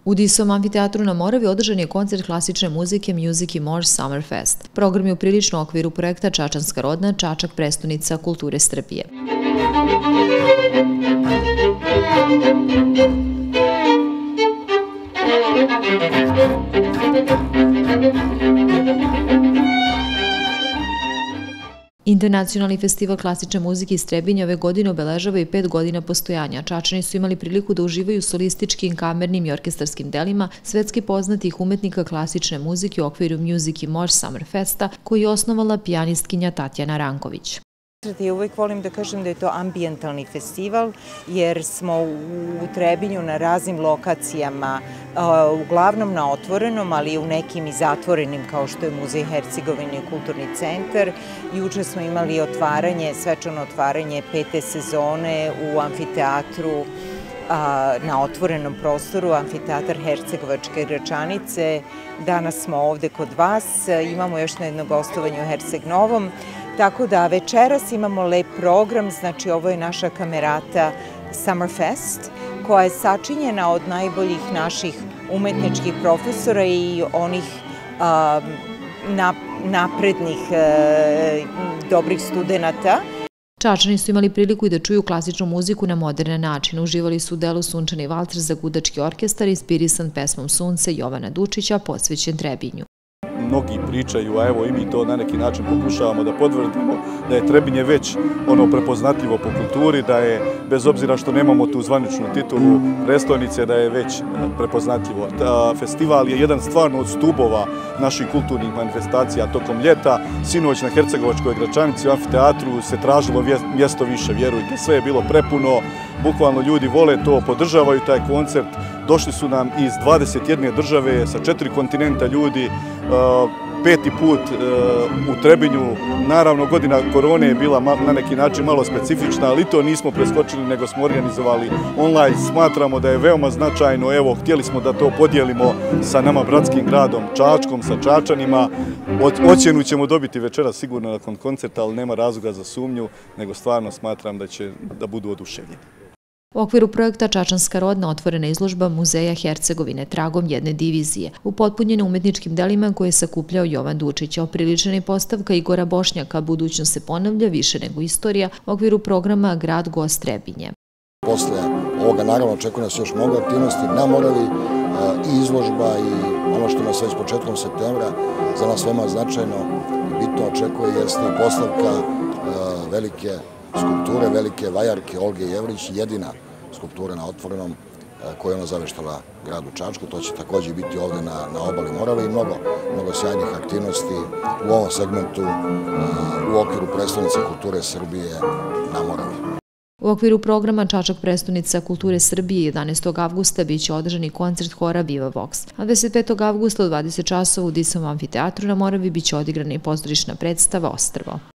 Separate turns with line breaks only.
U Disom amfiteatru na Moravi održan je koncert klasične muzike Music i More Summer Fest. Program je u prilično okviru projekta Čačanska rodna, Čačak prestonica kulture Srbije. Internacionalni festival klasične muzike iz Trebinja ove godine obeležava i 5 godina postojanja. Čačani su imali priliku da uživaju solističkim, kamernim i orkestarskim delima svetski poznatih umetnika klasične muzike u okviru Music i More Summer Festa, koji je osnovala pijanistkinja Tatjana Ranković.
Ja uvek volim da kažem da je to ambijentalni festival, jer smo u Trebinju na raznim lokacijama, uglavnom na otvorenom, ali i u nekim i zatvorenim, kao što je Muzej Hercegovine i Kulturni centar. Juče smo imali svečano otvaranje 5. sezone u amfiteatru na otvorenom prostoru, amfiteatar Hercegovačke Gračanice. Danas smo ovde kod vas, imamo još jedno gostovanje u Herceg Novom. Tako da večeras imamo lep program, znači ovo je naša kamerata Summer Fest, koja je sačinjena od najboljih naših umetničkih profesora i onih naprednih, dobrih studenata.
Čačani su imali priliku i da čuju klasičnu muziku na moderne načine. Uživali su u delu Sunčani valcer za gudački orkestar, inspirisan pesmom Sunce Jovana Dučića, posvećen Trebinju.
Mnogi pričaju, a evo i mi to na neki način pokušavamo da potvrdimo, da je Trebinje već prepoznatljivo po kulturi, da je, bez obzira što nemamo tu zvaničnu titulu prestonice, da je već prepoznatljivo. Festival je jedan stvarno od stubova naših kulturnih manifestacija tokom ljeta. Sinoć na Hercegovačkoj Gračanici u amfiteatru se tražilo mjesto više, vjerujte, sve je bilo prepuno, bukvalno ljudi vole to, podržavaju taj koncert. Došli su nam iz 21 države, sa 4 kontinenta ljudi, 5. put u Trebinju. Naravno, godina korone je bila na neki način malo specifična, ali to nismo preskočili, nego smo organizovali online. Smatramo da je veoma značajno, evo, htjeli smo da to podijelimo sa nama bratskim gradom Čačkom, sa Čačanima. Ocjenu ćemo dobiti večera sigurno nakon koncerta, ali nema razloga za sumnju, nego stvarno smatram da budu oduševljeni.
U okviru projekta Čačanska rodna otvorena izložba Muzeja Hercegovine tragom jedne divizije, upotpunjene umetničkim delima koje je sakupljao Jovan Dučić, a opriličena je postavka Igora Bošnjaka "Budućnost se ponavlja, više nego istorija" u okviru programa Grad gost Trebinje.
Posle ovoga naravno očekuje nas još mnogo aktivnosti na Moravi, i izložba i ono što nas već početkom septembra za nas veoma značajno i bitno očekuje jeste i postavka velike skulpture, velike vajarke Olge Jevrić, jedina skulptura na otvorenom koju je ona zaveštala gradu Čačku. To će također biti ovde na obali Morave i mnogo sjajnih aktivnosti u ovom segmentu u okviru prestonice kulture Srbije na Moravi.
U okviru programa Čačak prestonica kulture Srbije 11. avgusta biće održan i koncert hora Viva Vox, a 25. avgusta u 20 časova u Disom amfiteatru na Moravi biće odigrana i pozorišna predstava Ostrvo.